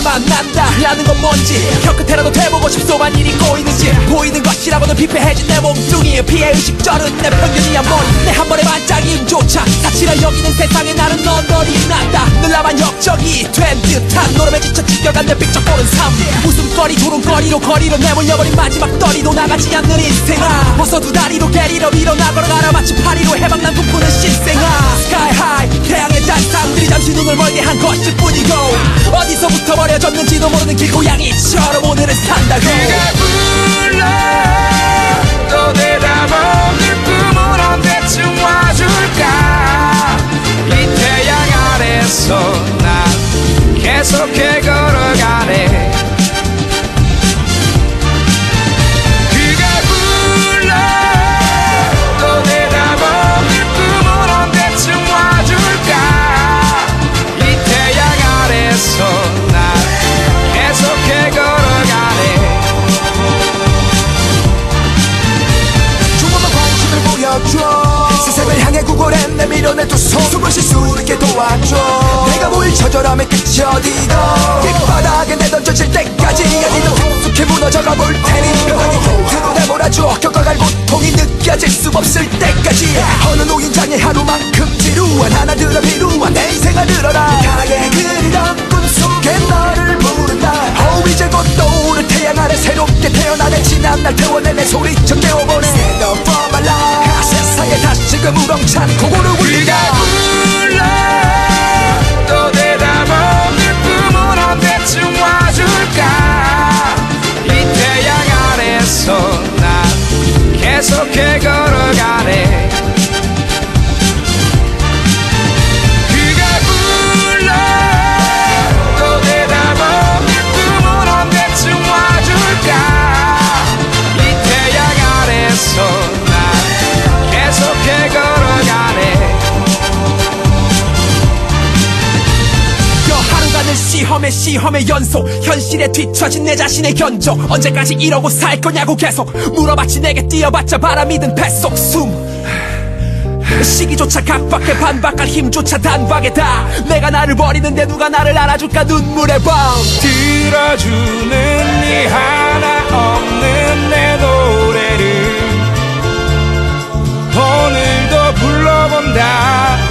만난다 라는 건 뭔지 혀끝에라도 대보고 싶소만 일이 꼬이는지 보이는 것이라고는 피폐해진 내 몸뚱이 피해의식 쩔은 내 평균이야 뭘 내 한 번의 반짝임조차 사치라 여기는 세상에 나는 넌널이 난다 늘 나만 역적이 된 듯한 노름에 지쳐 지겨간 내 삐쩍거린 삶 웃음거리 조롱거리로 거리로 내몰려버린 마지막 떨이도 나가지 않는 인생아 벗어 두 다리로 게리로 밀어나 걸어가라 마치 파리로 해방난 꿈꾸는 신생아 Sky High 태양의 잔상들이 잠시 눈을 멀게 한 것일 뿐이고 어디서부터 버려졌는지도 모르는 길고양이처럼 오늘을 산다고 그가 불러 또 대답 없는 꿈은 언제쯤 와줄까 이 태양 아래서 난 계속해 걸어가네 그가 불러 또 대답 없는 꿈은 언제쯤 와줄까 이 태양 아래서 난 계속해 걸어가네 조금만 관심을 보여줘 세상을 향해 구걸해 내밀어내 두 손 숨을 쉴 수 있게 도와줘 내가 보일 처절함의 끝이 어디고 길바닥에 내던져질 때까지 어디도 깊숙이 무너져가 볼 테니 벽하게 힌트로 내몰아줘 겪어갈 고통이 느껴질 수 없을 때까지 어느 노인장의 하루만큼 지루한 하나들어 비루한 내 인생아 늘어나 강하게 그리던 꿈 속에 너를 부른다 이제 곧 떠오를 태양 아래 새롭게 태어나네 지난 날 태워내 내 소리쳐 깨워보내 Stand up for my life 세상에 다시금 우렁찬 고고를 울리다 불러 또 대답 없는 꿈은 언제쯤 와줄까 이 태양 아래서 난 계속해 걸어가네 그가 불러 또 대답 없는 꿈은 언제쯤 와줄까 이 태양 아래서 난 계속해 걸어가네 하루가는 시험의 연속 현실에 뒤처진 내 자신의 견적 언제까지 이러고 살 거냐고 계속 물어봤지 내게 뛰어봤자 바람이 든 뱃속 시기조차 각박해 반박할 힘조차 단박에다 내가 나를 버리는데 누가 나를 알아줄까 눈물의 밤 들어주는 이 하나 없는 내 노래를 오늘도 불러본다